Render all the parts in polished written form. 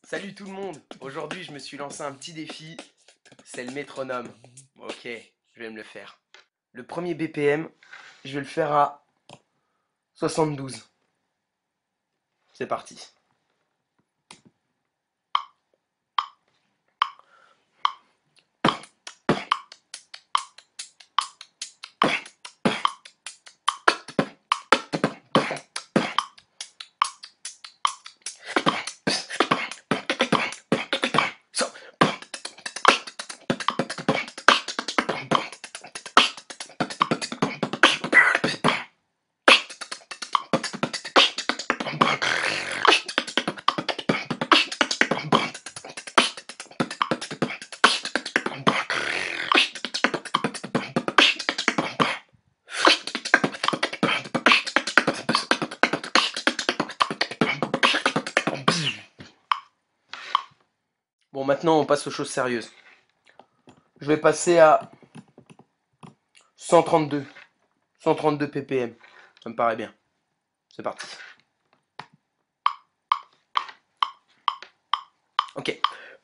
Salut tout le monde. Aujourd'hui je me suis lancé un petit défi, c'est le métronome. Ok, je vais me le faire. Le premier BPM, je vais le faire à 72. C'est parti. Bon, maintenant on passe aux choses sérieuses. Je vais passer à 132. 132 ppm. Ça me paraît bien. C'est parti. Ok.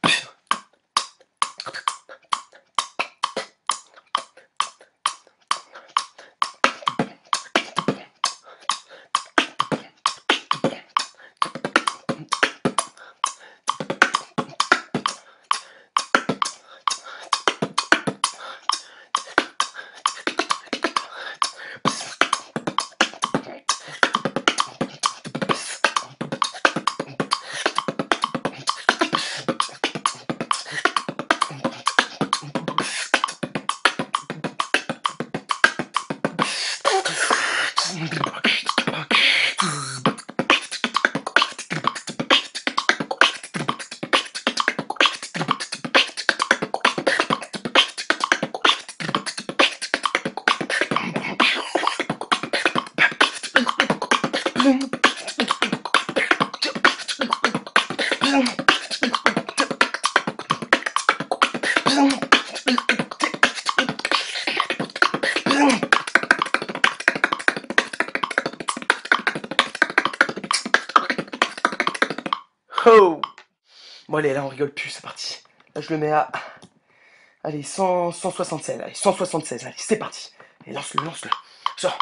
Oh! Bon allez, là on rigole plus, c'est parti. Là je le mets à... Allez, 100, 176, allez, 176, allez, c'est parti. Et lance-le, lance-le. Sors.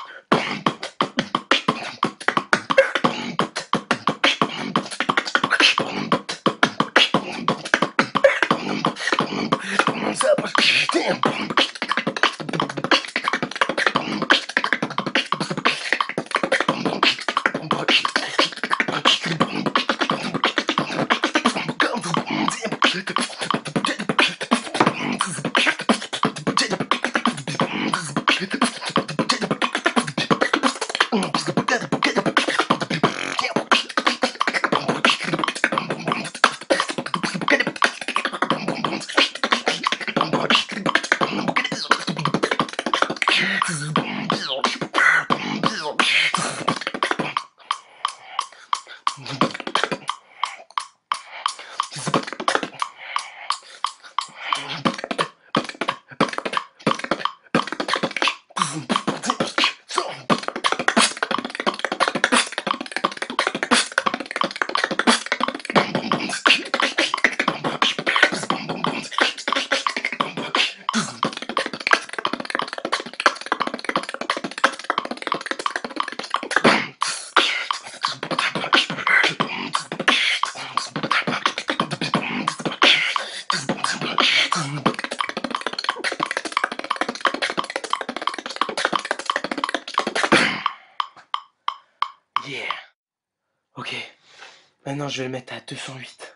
Yeah. Ok. Maintenant, je vais le mettre à 208.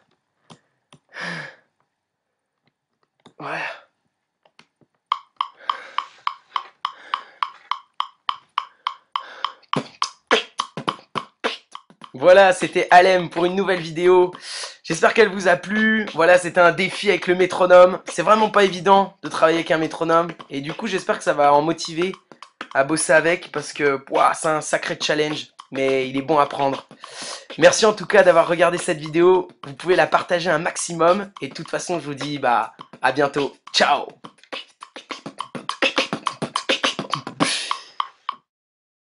Voilà. Voilà, c'était Alem pour une nouvelle vidéo. J'espère qu'elle vous a plu. Voilà, c'était un défi avec le métronome. C'est vraiment pas évident de travailler avec un métronome. Et du coup, j'espère que ça va en motiver à bosser avec parce que ouah, c'est un sacré challenge. Mais il est bon à prendre. Merci en tout cas d'avoir regardé cette vidéo. Vous pouvez la partager un maximum. Et de toute façon, je vous dis à bientôt. Ciao!